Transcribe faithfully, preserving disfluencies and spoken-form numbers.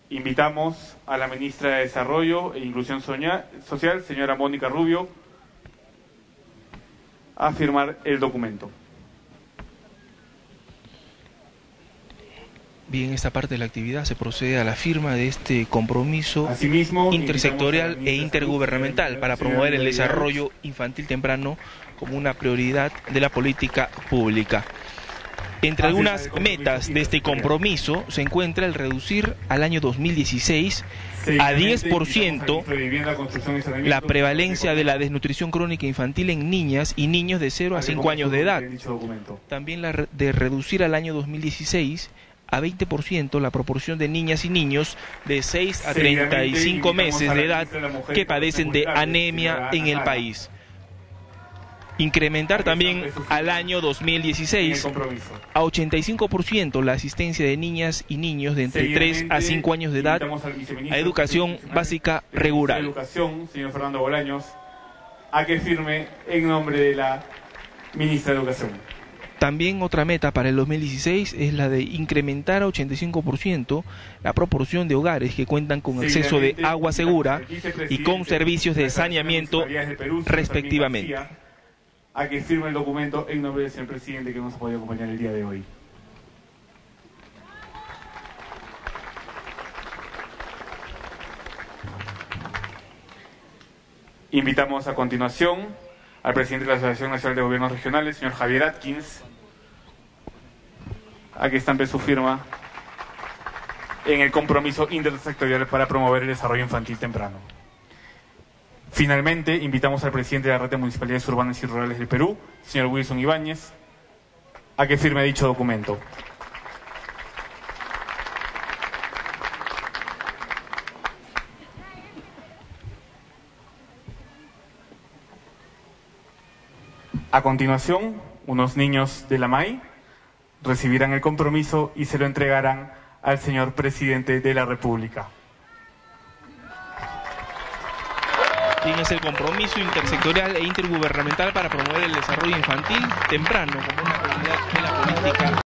Invitamos a la ministra de Desarrollo e Inclusión Social, señora Mónica Rubio, a firmar el documento. Bien, en esta parte de la actividad se procede a la firma de este compromiso Asimismo, intersectorial e intergubernamental para promover el desarrollo infantil temprano como una prioridad de la política pública. Entre algunas metas de este compromiso se encuentra el reducir al año dos mil dieciséis a diez por ciento la prevalencia de la desnutrición crónica infantil en niñas y niños de cero a cinco años de edad. También la de reducir al año dos mil dieciséis a veinte por ciento la proporción de niñas y niños de seis a treinta y cinco meses de edad que padecen de anemia en el país. Incrementar también al año dos mil dieciséis a ochenta y cinco por ciento la asistencia de niñas y niños de entre tres a cinco años de edad a educación básica regular. Educación, señor Fernando Bolaños, a que firme en nombre de la ministra de Educación. También otra meta para el dos mil dieciséis es la de incrementar a ochenta y cinco por ciento la proporción de hogares que cuentan con acceso de agua segura y con servicios de saneamiento respectivamente. A que firme el documento en nombre del señor presidente que nos ha podido acompañar el día de hoy. Invitamos a continuación al presidente de la Asociación Nacional de Gobiernos Regionales, señor Javier Atkins, a que estampe su firma en el compromiso intersectorial para promover el desarrollo infantil temprano. Finalmente, invitamos al presidente de la Red de Municipalidades Urbanas y Rurales del Perú, señor Wilson Ibáñez, a que firme dicho documento. A continuación, unos niños de la M A I recibirán el compromiso y se lo entregarán al señor presidente de la República. Bien, es el compromiso intersectorial e intergubernamental para promover el desarrollo infantil temprano como una prioridad de la política.